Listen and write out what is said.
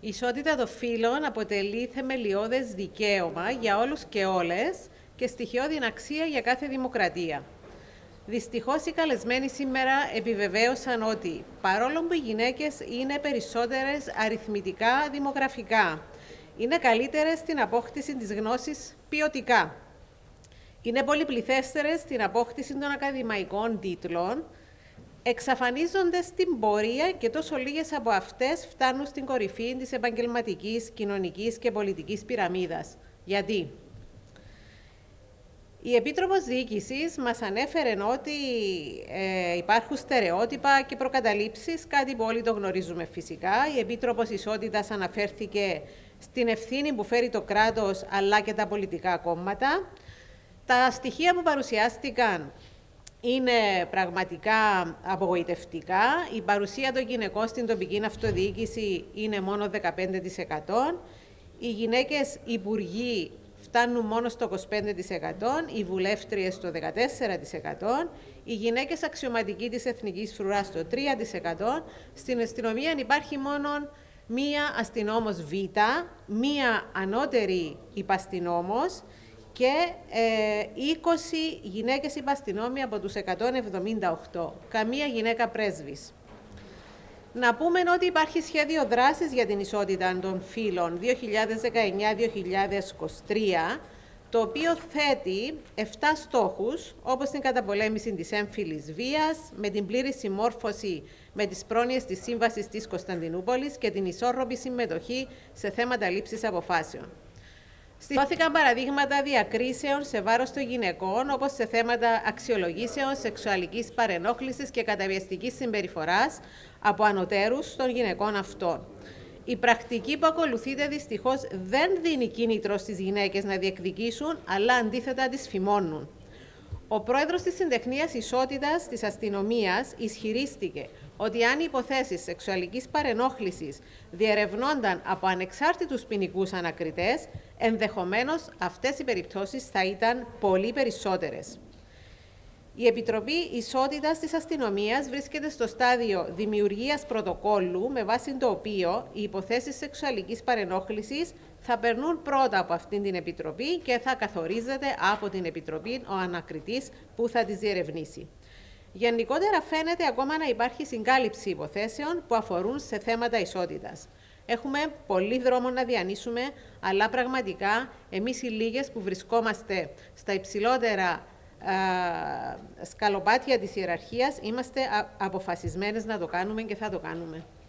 Η ισότητα των φύλων αποτελεί θεμελιώδες δικαίωμα για όλους και όλες και στοιχειώδη αξία για κάθε δημοκρατία. Δυστυχώς, οι καλεσμένοι σήμερα επιβεβαίωσαν ότι, παρόλο που οι γυναίκες είναι περισσότερες αριθμητικά δημογραφικά, είναι καλύτερες στην απόκτηση της γνώσης ποιοτικά, είναι πολυπληθέστερες στην απόκτηση των ακαδημαϊκών τίτλων, εξαφανίζονται στην πορεία και τόσο λίγες από αυτές φτάνουν στην κορυφή της επαγγελματικής, κοινωνικής και πολιτικής πυραμίδας. Γιατί? Η Επίτροπος Διοίκησης μας ανέφερε ότι υπάρχουν στερεότυπα και προκαταλήψεις, κάτι που όλοι το γνωρίζουμε φυσικά. Η Επίτροπος Ισότητας αναφέρθηκε στην ευθύνη που φέρει το κράτος αλλά και τα πολιτικά κόμματα. Τα στοιχεία που παρουσιάστηκαν είναι πραγματικά απογοητευτικά. Η παρουσία των γυναικών στην τοπική αυτοδιοίκηση είναι μόνο 15%. Οι γυναίκες υπουργοί φτάνουν μόνο στο 25%, οι βουλεύτριες στο 14%, οι γυναίκες αξιωματικοί της Εθνικής Φρουράς στο 3%. Στην αστυνομία υπάρχει μόνο μία αστυνόμος Β, μία ανώτερη υπαστυνόμος και 20 γυναίκες υπαστυνόμοι από τους 178, καμία γυναίκα πρέσβης. Να πούμε ότι υπάρχει σχέδιο δράσης για την ισότητα των φύλων 2019-2023, το οποίο θέτει 7 στόχους, όπως την καταπολέμηση της έμφυλης βίας, με την πλήρη συμμόρφωση με τις πρόνοιες της Σύμβασης της Κωνσταντινούπολης και την ισόρροπη συμμετοχή σε θέματα λήψης αποφάσεων. Δόθηκαν παραδείγματα διακρίσεων σε βάρος των γυναικών, όπως σε θέματα αξιολογήσεων, σεξουαλικής παρενόχλησης και καταβιαστικής συμπεριφοράς από ανωτέρους των γυναικών αυτών. Η πρακτική που ακολουθείται δυστυχώς δεν δίνει κίνητρο στις γυναίκες να διεκδικήσουν, αλλά αντίθετα τις φημώνουν. Ο πρόεδρος της Συντεχνίας Ισότητας της Αστυνομίας ισχυρίστηκε ότι αν οι υποθέσεις σεξουαλικής παρενόχλησης διερευνώνταν από ανεξάρτητους ποινικούς ανακριτές, ενδεχομένως αυτές οι περιπτώσεις θα ήταν πολύ περισσότερες. Η Επιτροπή Ισότητας της Αστυνομίας βρίσκεται στο στάδιο δημιουργίας πρωτοκόλλου, με βάση το οποίο οι υποθέσεις σεξουαλικής παρενόχλησης θα περνούν πρώτα από αυτήν την Επιτροπή και θα καθορίζεται από την Επιτροπή ο ανακριτής που θα τις διερευνήσει. Γενικότερα, φαίνεται ακόμα να υπάρχει συγκάλυψη υποθέσεων που αφορούν σε θέματα ισότητας. Έχουμε πολύ δρόμο να διανύσουμε, αλλά πραγματικά εμείς οι λίγες που βρισκόμαστε στα υψηλότερα σκαλοπάτια της ιεραρχίας είμαστε αποφασισμένες να το κάνουμε και θα το κάνουμε.